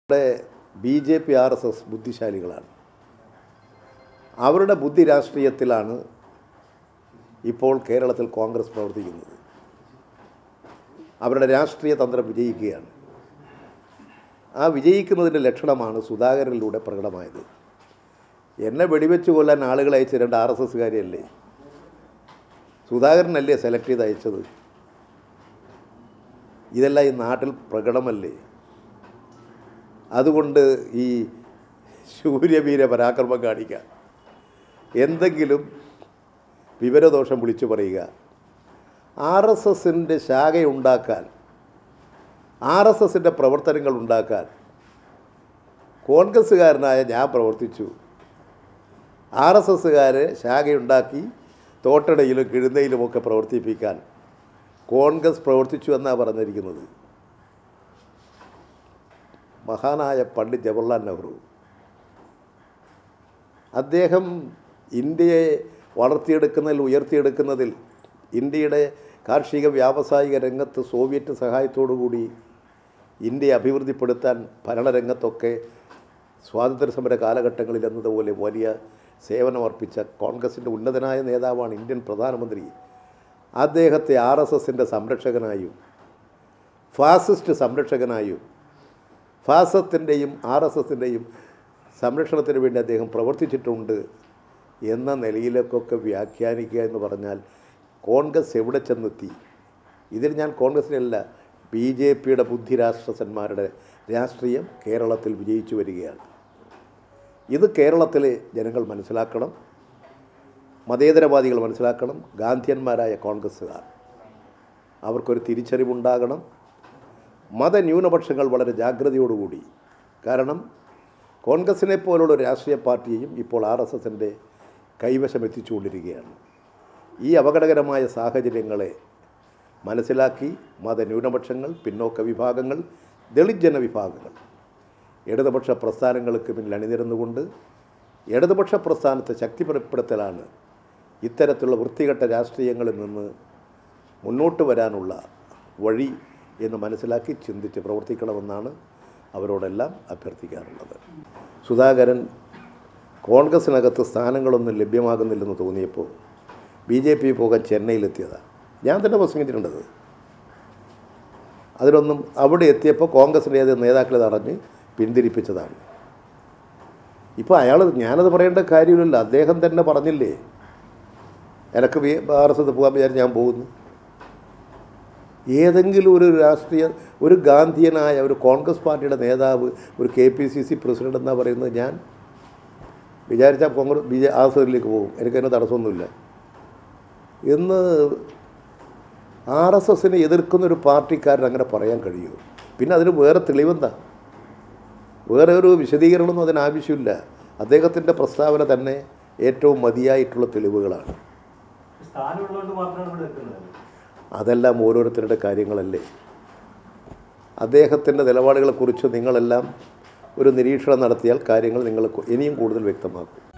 BJP RSS ബുദ്ധിശാലികളാണ്. അവരുടെ ബുദ്ധി രാഷ്ട്രീയത്തിലാണ് ഇപ്പോൾ കേരളത്തിൽ കോൺഗ്രസ് പ്രവർത്തിക്കുന്നത്. അവരുടെ രാഷ്ട്രീയ തന്ത്രം വിജയിക്കുകയാണ്. ആ വിജയിക്കുന്നതിൻ്റെ ലക്ഷണമാണ് സുധാകരനിലൂടെ പ്രകടമായത്. എന്നെ വെടിവെച്ച് കൊല്ലാൻ ആളുകളെ അയച്ച 2 RSSകാരെയല്ലേ, സുധാകരനല്ലേ സെലക്ട് ചെയ്ത് അയച്ചത്? ഇതെല്ലാം ഈ നാട്ടിൽ പ്രകടമല്ലേ? അതുകൊണ്ട് ഈ ശൂര്യവീര പരാക്രമം കാണിക്കുക, എന്തെങ്കിലും വിവരദോഷം വിളിച്ചു പറയുക, RSSൻ്റെ ശാഖയുണ്ടാക്കാൻ, RSSൻ്റെ പ്രവർത്തനങ്ങൾ ഉണ്ടാക്കാൻ കോൺഗ്രസ്സുകാരനായ ഞാൻ പ്രവർത്തിച്ചു. RSSകാരെ ശാഖയുണ്ടാക്കി തോട്ടടയിലും കിഴുന്നയിലുമൊക്കെ പ്രവർത്തിപ്പിക്കാൻ കോൺഗ്രസ് പ്രവർത്തിച്ചു എന്നാണ് പറഞ്ഞിരിക്കുന്നത്. മഹാനായ പണ്ഡിറ്റ് ജവഹർലാൽ നെഹ്റു, അദ്ദേഹം ഇന്ത്യയെ വളർത്തിയെടുക്കുന്നതിൽ, ഉയർത്തിയെടുക്കുന്നതിൽ, ഇന്ത്യയുടെ കാർഷിക വ്യാവസായിക രംഗത്ത് സോവിയറ്റ് സഹായത്തോടുകൂടി ഇന്ത്യയെ അഭിവൃദ്ധിപ്പെടുത്താൻ ഭരണരംഗത്തൊക്കെ സ്വാതന്ത്ര്യസമര കാലഘട്ടങ്ങളിൽ എന്നതുപോലെ വലിയ സേവനമർപ്പിച്ച കോൺഗ്രസിൻ്റെ ഉന്നതനായ നേതാവാണ് ഇന്ത്യൻ പ്രധാനമന്ത്രി. അദ്ദേഹത്തെ RSSൻ്റെ സംരക്ഷകനായും ഫാസിസ്റ്റ് സംരക്ഷകനായും ഫാസത്തിൻ്റെയും RSSൻ്റെയും സംരക്ഷണത്തിന് വേണ്ടി അദ്ദേഹം പ്രവർത്തിച്ചിട്ടുണ്ട് എന്ന നിലയിലേക്കൊക്കെ വ്യാഖ്യാനിക്കുക എന്ന് പറഞ്ഞാൽ കോൺഗ്രസ് എവിടെ ചെന്നെത്തി? ഇതിൽ ഞാൻ കോൺഗ്രസിനല്ല, BJPയുടെ ബുദ്ധിരാക്ഷസന്മാരുടെ രാഷ്ട്രീയം കേരളത്തിൽ വിജയിച്ചു വരികയാണ്. ഇത് കേരളത്തിലെ ജനങ്ങൾ മനസ്സിലാക്കണം, മതേതരവാദികൾ മനസ്സിലാക്കണം, ഗാന്ധിയന്മാരായ കോൺഗ്രസ്സുകാർ അവർക്കൊരു തിരിച്ചറിവുണ്ടാകണം. മതന്യൂനപക്ഷങ്ങൾ വളരെ ജാഗ്രതയോടുകൂടി, കാരണം കോൺഗ്രസിനെ പോലുള്ള ഒരു രാഷ്ട്രീയ പാർട്ടിയെയും ഇപ്പോൾ RSSൻ്റെ കൈവശം എത്തിച്ചുകൊണ്ടിരിക്കുകയാണ്. ഈ അപകടകരമായ സാഹചര്യങ്ങളെ മനസ്സിലാക്കി മതന്യൂനപക്ഷങ്ങൾ, പിന്നോക്ക വിഭാഗങ്ങൾ, ദളിത് ജനവിഭാഗങ്ങൾ ഇടതുപക്ഷ പ്രസ്ഥാനങ്ങൾക്ക് പിന്നിൽ അണിനിരന്നുകൊണ്ട് ഇടതുപക്ഷ പ്രസ്ഥാനത്തെ ശക്തിപ്പെടുത്തലാണ് ഇത്തരത്തിലുള്ള വൃത്തികെട്ട രാഷ്ട്രീയങ്ങളിൽ നിന്ന് മുന്നോട്ട് വരാനുള്ള വഴി എന്ന് മനസ്സിലാക്കി ചിന്തിച്ച് പ്രവർത്തിക്കണമെന്നാണ് അവരോടെല്ലാം അഭ്യർത്ഥിക്കാറുള്ളത്. സുധാകരൻ കോൺഗ്രസിനകത്ത് സ്ഥാനങ്ങളൊന്നും ലഭ്യമാകുന്നില്ലെന്ന് തോന്നിയപ്പോൾ BJP പോകാൻ ചെന്നൈയിലെത്തിയതാണ്. ഞാൻ തന്നെ പ്രസംഗിച്ചിട്ടുണ്ടത്. അതിലൊന്നും അവിടെ എത്തിയപ്പോൾ കോൺഗ്രസിൻ്റെ ഏത് നേതാക്കളെ തടഞ്ഞ് പിന്തിരിപ്പിച്ചതാണ്. ഇപ്പോൾ ഞാനത് പറയേണ്ട കാര്യമില്ലല്ലോ, അദ്ദേഹം തന്നെ പറഞ്ഞില്ലേ, എനിക്ക് RSS പോകാൻ വിചാരിച്ച് ഞാൻ പോകുന്നു. ഏതെങ്കിലും ഒരു രാഷ്ട്രീയ, ഒരു ഗാന്ധിയനായ ഒരു കോൺഗ്രസ് പാർട്ടിയുടെ നേതാവ്, ഒരു KPCC പ്രസിഡൻ്റ് എന്നാണ് പറയുന്നത്, ഞാൻ വിചാരിച്ചാൽ RSSലേക്ക് പോകും, എനിക്കതിന് തടസ്സമൊന്നുമില്ല എന്ന് RSSനെ എതിർക്കുന്നൊരു പാർട്ടിക്കാരൻ അങ്ങനെ പറയാൻ കഴിയുമോ? പിന്നെ അതിന് വേറെ തെളിവെന്താ? വേറെ ഒരു വിശദീകരണമൊന്നും അതിനാവശ്യമില്ല. അദ്ദേഹത്തിൻ്റെ പ്രസ്താവന തന്നെ ഏറ്റവും മതിയായിട്ടുള്ള തെളിവുകളാണ്. അതെല്ലാം ഓരോരുത്തരുടെ കാര്യങ്ങളല്ലേ. അദ്ദേഹത്തിൻ്റെ നിലപാടുകളെക്കുറിച്ച് നിങ്ങളെല്ലാം ഒരു നിരീക്ഷണം നടത്തിയാൽ കാര്യങ്ങൾ നിങ്ങൾക്ക് ഇനിയും കൂടുതൽ വ്യക്തമാക്കും.